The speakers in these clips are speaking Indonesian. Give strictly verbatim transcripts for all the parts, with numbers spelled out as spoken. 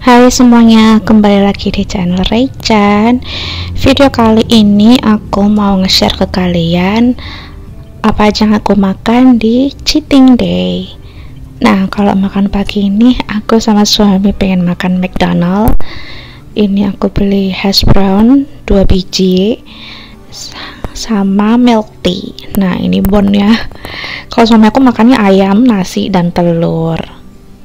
Hai semuanya, kembali lagi di channel Raychan. Video kali ini aku mau nge-share ke kalian apa aja yang aku makan di cheating day. Nah, kalau makan pagi ini aku sama suami pengen makan McDonald. Ini aku beli hash brown dua biji sama milk tea. Nah, ini bonnya. Kalau suami aku makannya ayam, nasi, dan telur.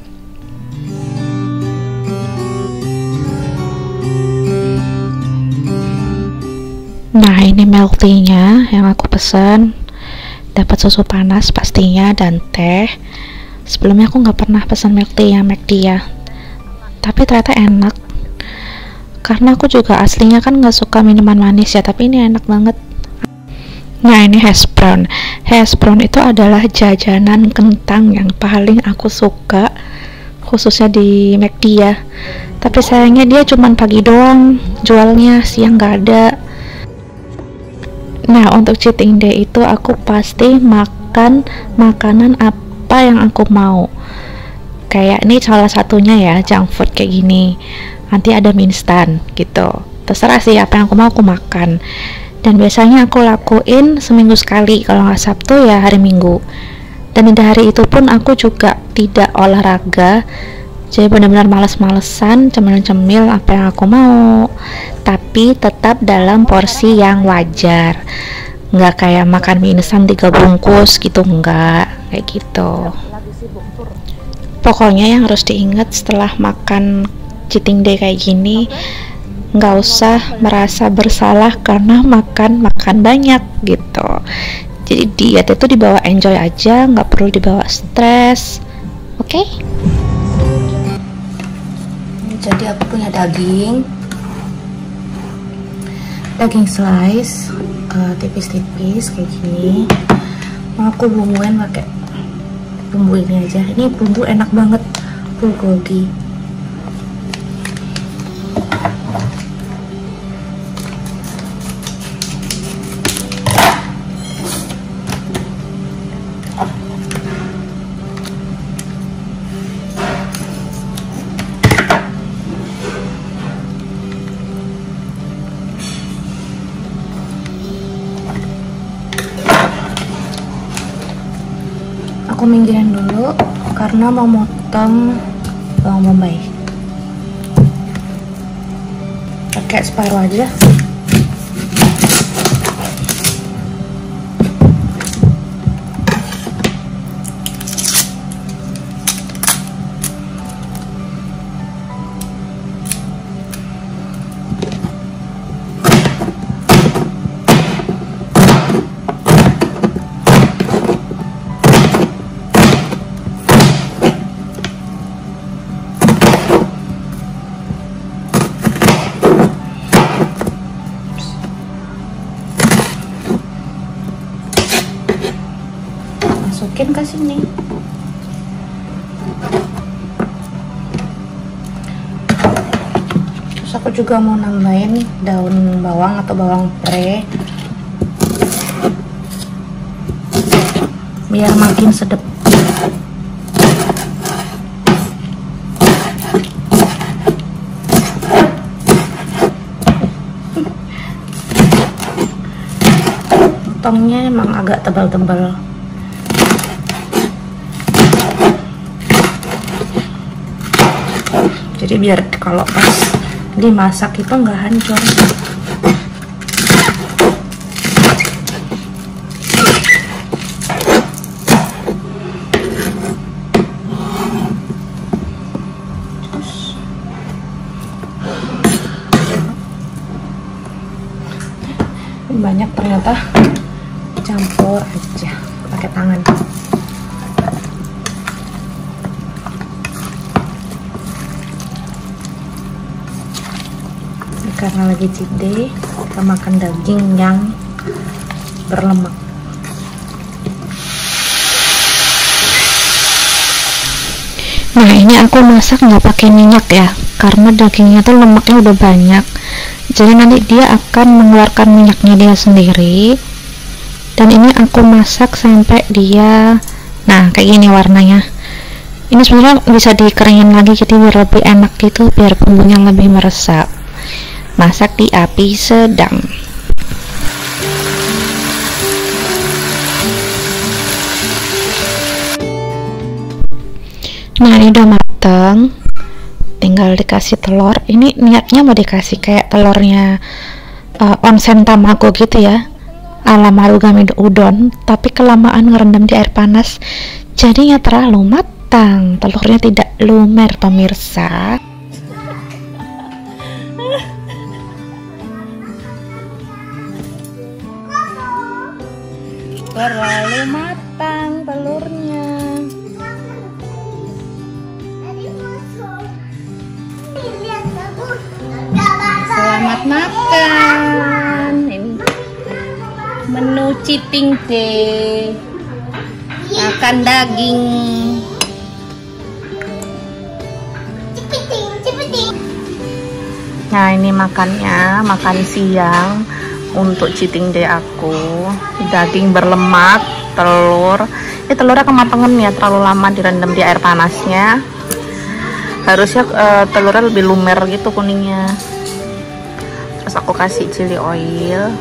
Nah, ini milk tea-nya yang aku pesan. Dapat susu panas pastinya dan teh. Sebelumnya aku nggak pernah pesan milk tea yang McD ya, tapi ternyata enak. Karena aku juga aslinya kan nggak suka minuman manis ya, tapi ini enak banget. Nah, ini hash brown. Hash brown itu adalah jajanan kentang yang paling aku suka, khususnya di McD ya. Tapi sayangnya dia cuman pagi doang jualnya, siang nggak ada. Nah, untuk cheating day itu aku pasti makan makanan apa yang aku mau. Kayak ini salah satunya ya, junk food kayak gini. Nanti ada mie instan gitu. Terserah sih apa yang aku mau aku makan. Dan biasanya aku lakuin seminggu sekali, kalau nggak Sabtu ya hari Minggu. Dan di hari itu pun aku juga tidak olahraga. Jadi benar-benar males-malesan, cemil-cemil apa yang aku mau, tapi tetap dalam porsi yang wajar. Nggak kayak makan mie instan tiga bungkus gitu, enggak kayak gitu. Pokoknya yang harus diingat setelah makan cheating day kayak gini, nggak usah merasa bersalah karena makan makan banyak gitu. Jadi diet itu dibawa enjoy aja, nggak perlu dibawa stres. Oke? Okay? Jadi aku punya daging daging slice uh, tipis-tipis kayak gini. Mau aku bumbuin pakai bumbu ini aja. Ini bumbu enak banget, bulgogi. Aku minggirin dulu karena mau motong bawang bombay. Pakai separuh aja. Masukin ke sini. Terus aku juga mau nambahin daun bawang atau bawang pre biar makin sedap. Potongnya emang agak tebal-tebal. Jadi biar kalau pas dimasak itu nggak hancur. Terus banyak ternyata, campur aja pakai tangan. Karena lagi cheat day, kita makan daging yang berlemak. Nah, ini aku masak nggak pakai minyak ya, karena dagingnya tuh lemaknya udah banyak. Jadi nanti dia akan mengeluarkan minyaknya dia sendiri. Dan ini aku masak sampai dia, nah kayak gini warnanya. Ini sebenarnya bisa dikeringin lagi jadi biar lebih enak gitu, biar bumbunya lebih meresap. Masak di api sedang. Nah, ini udah mateng, tinggal dikasih telur. Ini niatnya mau dikasih kayak telurnya uh, onsen tamago gitu ya, ala marugame udon, tapi kelamaan ngerendam di air panas jadinya terlalu matang, telurnya tidak lumer pemirsa. Terlalu matang telurnya. Selamat makan. Ini menu cheating day. Makan daging. Nah, ini makannya, makan siang untuk cheating day aku. Daging berlemak, telur. Ini telurnya kematangan ya, terlalu lama direndam di air panasnya. Harusnya uh, telurnya lebih lumer gitu kuningnya. Terus aku kasih chili oil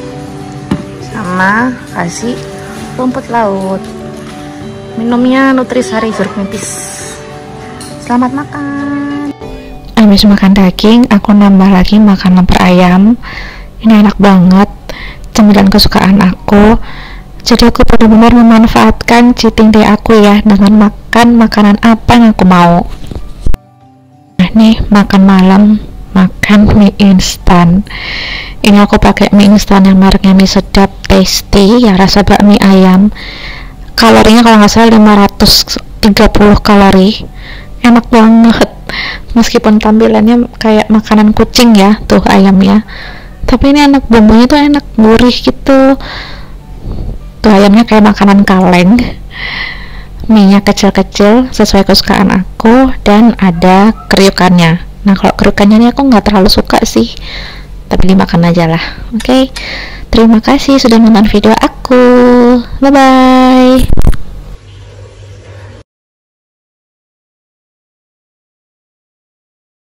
sama kasih rumput laut. Minumnya Nutrisari jeruk nipis. Selamat makan. Habis makan daging, aku nambah lagi makan lemper ayam. Ini enak banget, cemilan kesukaan aku. Jadi aku benar-benar memanfaatkan cheating day aku ya, dengan makan makanan apa yang aku mau. Nah, nih makan malam, makan mie instan. Ini aku pakai mie instan yang mereknya Mie Sedap Tasty ya, rasa bakmi ayam. Kalorinya kalau nggak salah lima ratus tiga puluh kalori. Enak banget, meskipun tampilannya kayak makanan kucing ya tuh ayamnya, tapi ini enak, bumbunya tuh enak, gurih gitu. Tuh ayamnya kayak makanan kaleng. Mie-nya kecil-kecil sesuai kesukaan aku, dan ada kriukannya. Nah, kalau kriukannya ini aku nggak terlalu suka sih, tapi dimakan aja lah. Oke, okay? Terima kasih sudah nonton video aku. Bye bye.